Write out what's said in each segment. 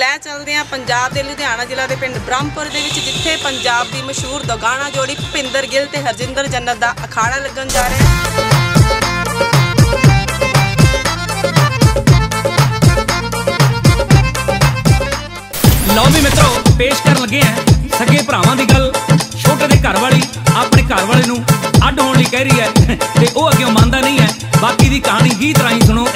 ਲੈ ਚੱਲਦੇ ਹਾਂ ਪੰਜਾਬ ਦੇ ਲੁਧਿਆਣਾ ਜ਼ਿਲ੍ਹਾ ਦੇ ਪਿੰਡ ਬ੍ਰਹਮਪੁਰ ਦੇ ਵਿੱਚ, ਜਿੱਥੇ ਪੰਜਾਬ ਦੀ ਮਸ਼ਹੂਰ ਦੋਗਾਣਾ ਜੋੜੀ ਭੁਪਿੰਦਰ ਗਿੱਲ ਤੇ ਹਰਜਿੰਦਰ ਜन्नत ਦਾ ਅਖਾੜਾ ਲੱਗਣ ਜਾ ਰਿਹਾ ਹੈ। ਲਓ ਵੀ ਮਿੱਤਰੋ, ਪੇਸ਼ ਕਰਨ ਲੱਗੇ ਆ ਸਕੇ ਭਰਾਵਾਂ ਦੀ ਗੱਲ। ਛੋਟੇ ਦੇ ਘਰ ਵਾਲੀ ਆਪਣੇ ਘਰ ਵਾਲੇ ਨੂੰ ਅੱਡ ਹੋਣ ਲਈ ਕਹਿ ਰਹੀ ਹੈ ਤੇ ਉਹ ਅੱਗੇ ਮੰਨਦਾ ਨਹੀਂ ਹੈ। ਬਾਕੀ ਦੀ ਕਹਾਣੀ ਗੀਤ ਰਾਹੀਂ ਸੁਣੋ।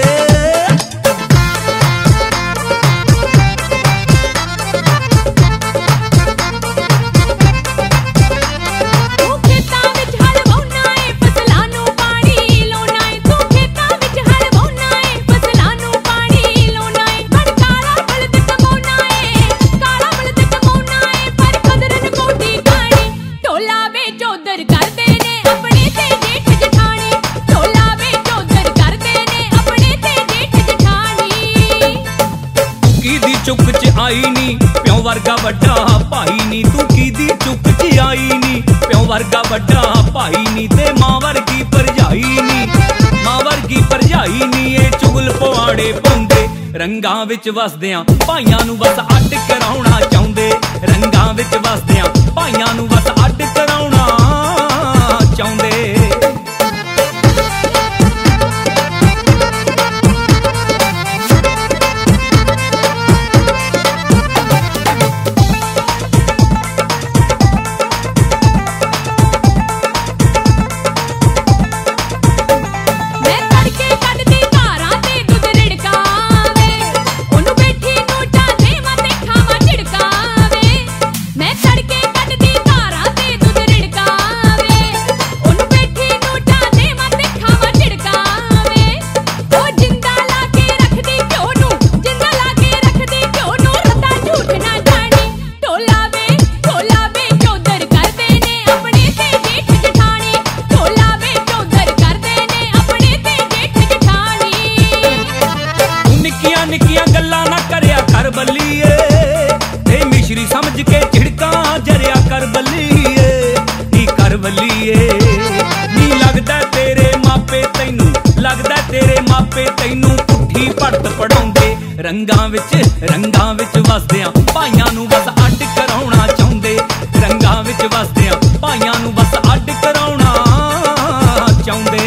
चुक च आई नी प्यों वर्गा बड़ा भाई नी, तू कीदी चुक च आई नी प्यों वर्गा बड़ा भाई नी, ते मां वर्गी भरजाई नी, मां वर्गी भरजाई नी। ये चुगल पवाड़े पाउंदे रंगां विच वसदियां भाइयां नू बस अड्ड कराउणा चाहुंदे, रंगां विच वसदियां भाइयां नू बस अड्ड कराउणा चाहुंदे। रंगां विच वसदियां भाइयां नू बस अड्ड कराउणा चाहुंदे, रंगां विच वसदियां भाइयां नू बस अड्ड कराउणा चाहुंदे।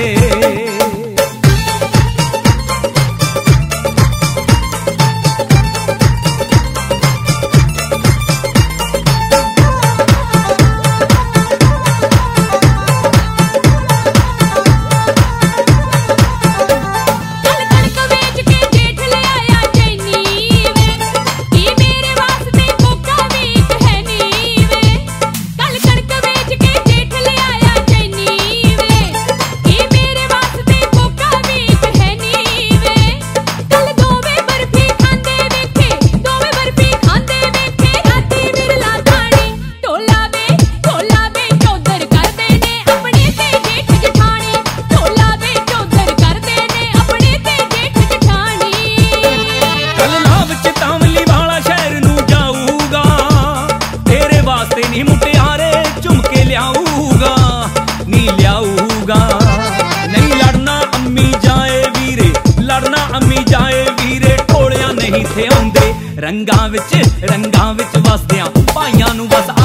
रंगां विच वसदियां भाइयां नू बस